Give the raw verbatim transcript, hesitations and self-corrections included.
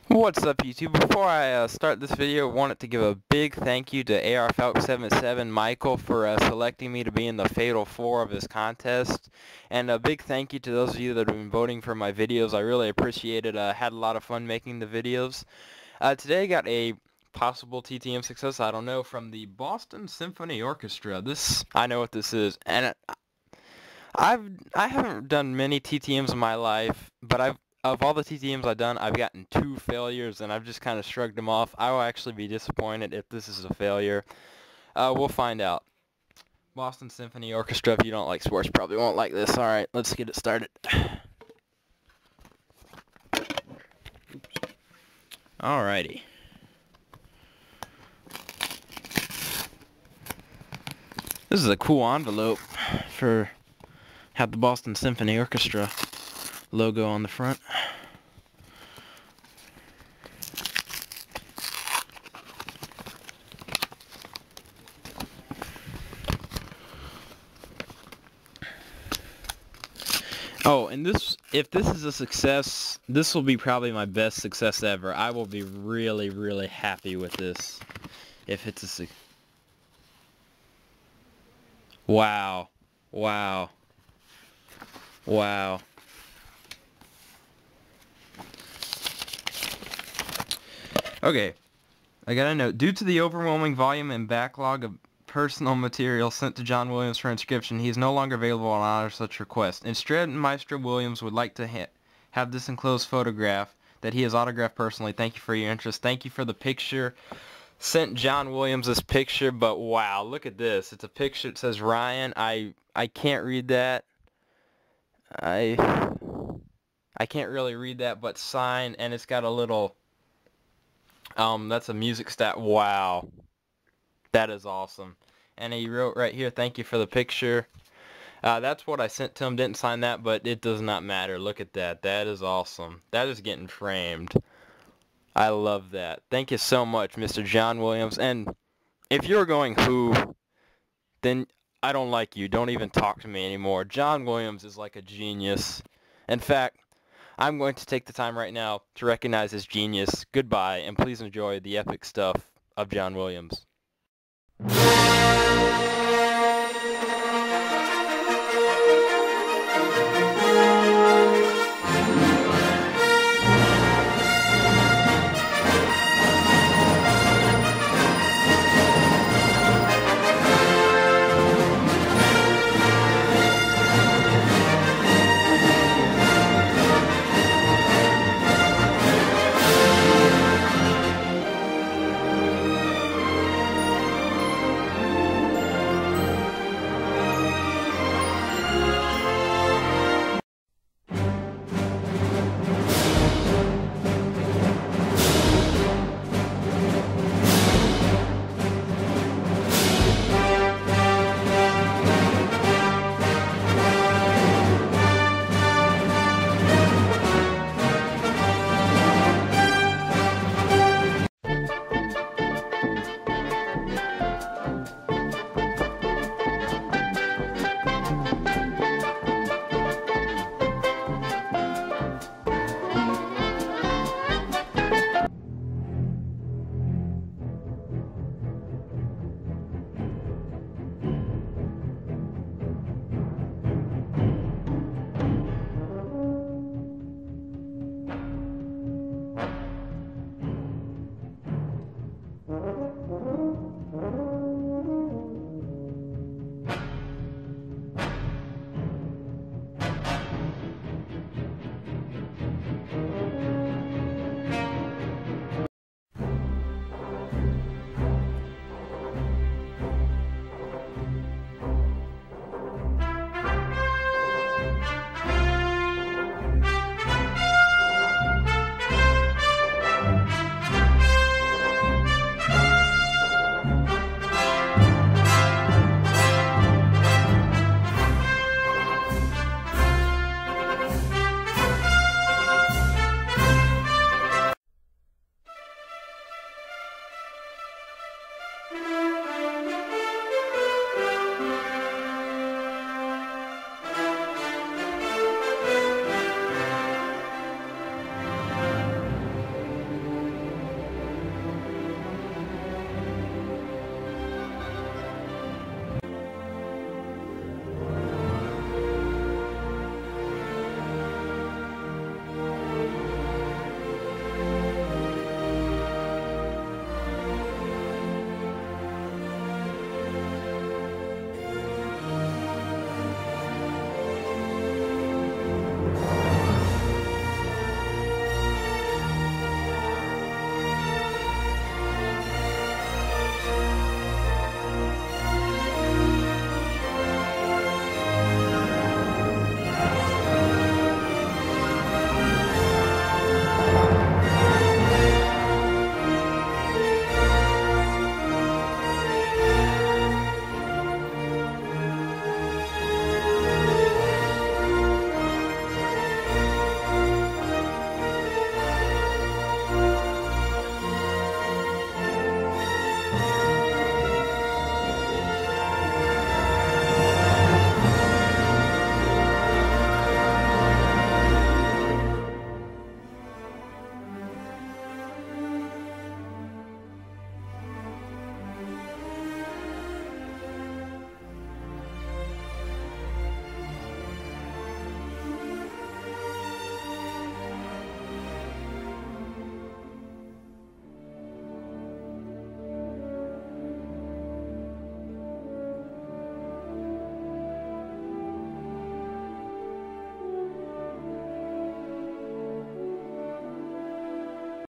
What's up, YouTube? Before I uh, start this video, I wanted to give a big thank you to A R Falcon seventy-seven Michael for uh, selecting me to be in the Fatal Four of his contest. And a big thank you to those of you that have been voting for my videos. I really appreciate it. I uh, had a lot of fun making the videos. Uh, today I got a possible T T M success, I don't know, from the Boston Symphony Orchestra. This, I know what this is. And it, I've, I haven't done many T T Ms in my life, but I've Of all the T T Ms I've done, I've gotten two failures, and I've just kind of shrugged them off. I will actually be disappointed if this is a failure. Uh, we'll find out. Boston Symphony Orchestra, if you don't like sports, probably won't like this. Alright, let's get it started. Alrighty. This is a cool envelope for have the Boston Symphony Orchestra logo on the front. Oh, and this, if this is a success, this will be probably my best success ever. I will be really, really happy with this. If it's a success. Wow. Wow. Wow. Okay, I got a note. Due to the overwhelming volume and backlog of personal material sent to John Williams for inscription, he is no longer available on honor such request. Instead, Maestro Williams would like to ha have this enclosed photograph that he has autographed personally. Thank you for your interest. Thank you for the picture. Sent John Williams this picture, but wow, look at this. It's a picture. It says Ryan. I I can't read that. I I can't really read that, but sign, and it's got a little. Um, that's a music stat. Wow. That is awesome. And he wrote right here, thank you for the picture. Uh, that's what I sent to him. Didn't sign that, but it does not matter. Look at that. That is awesome. That is getting framed. I love that. Thank you so much, Mister John Williams. And if you're going who, then I don't like you. Don't even talk to me anymore. John Williams is like a genius. In fact, I'm going to take the time right now to recognize his genius. Goodbye, and please enjoy the epic stuff of John Williams.